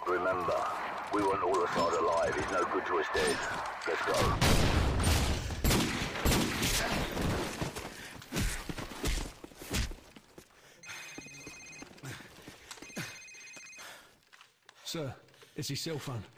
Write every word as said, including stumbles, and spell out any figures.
Remember, we want all Assad alive. He's no good to us dead. Let's go. Sir, it's his cell phone.